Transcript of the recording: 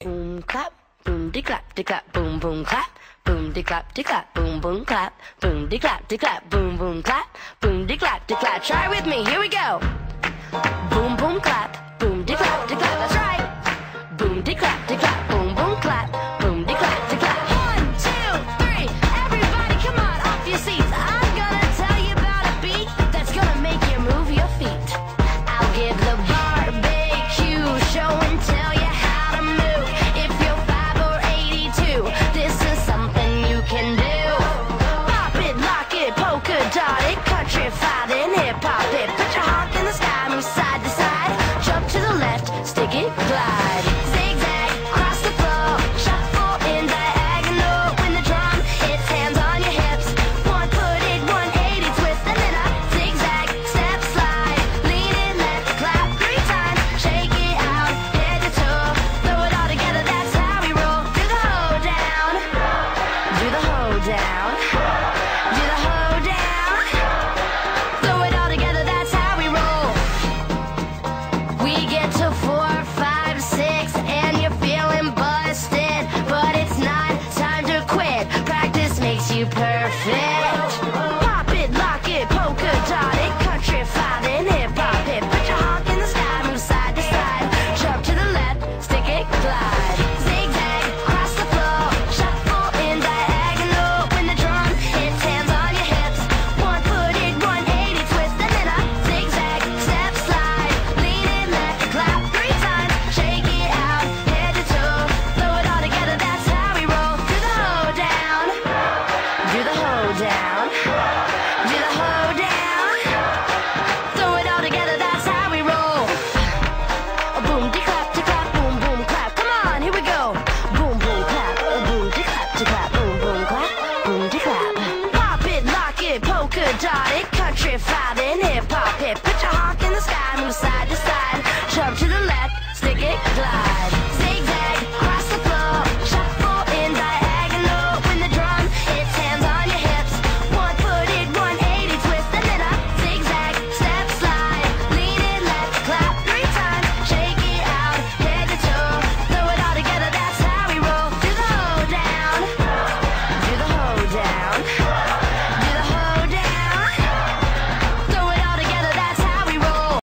Boom clap, boom de clap, boom boom clap. Boom de clap, boom boom clap. Boom de clap, boom boom clap. Boom de clap. Try with me, here we go. Boom boom clap.